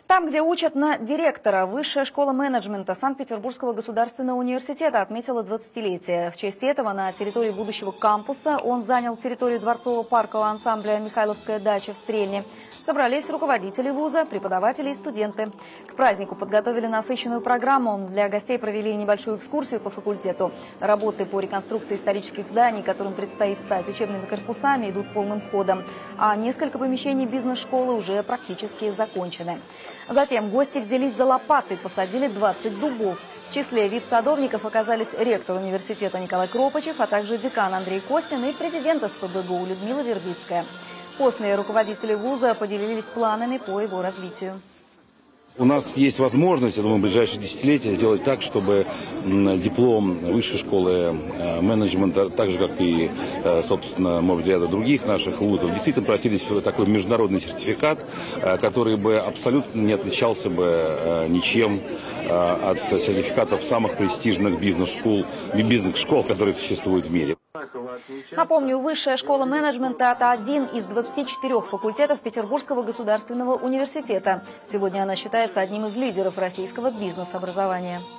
Там, где учат на директора, Высшая школа менеджмента Санкт-Петербургского государственного университета отметила 20-летие. В честь этого на территории будущего кампуса он занял территорию дворцового паркового ансамбля «Михайловская дача» в Стрельне. Собрались руководители вуза, преподаватели и студенты. К празднику подготовили насыщенную программу. Для гостей провели небольшую экскурсию по факультету. Работы по реконструкции исторических зданий, которым предстоит стать учебными корпусами, идут полным ходом. А несколько помещений бизнес-школы уже практически закончены. Затем гости взялись за лопаты, посадили 20 дубов. В числе вип-садовников оказались ректор университета Николай Кропачев, а также декан Андрей Костин и президент СПбГУ Людмила Вербицкая. После руководители вуза поделились планами по его развитию. У нас есть возможность, я думаю, в ближайшие десятилетия сделать так, чтобы диплом Высшей школы менеджмента, так же, как и, собственно, может быть, ряда других наших вузов, действительно превратились в такой международный сертификат, который бы абсолютно не отличался бы ничем от сертификатов самых престижных бизнес-школ, которые существуют в мире. Напомню, Высшая школа менеджмента – это один из 24 факультетов Петербургского государственного университета. Сегодня она считается одним из лидеров российского бизнес-образования.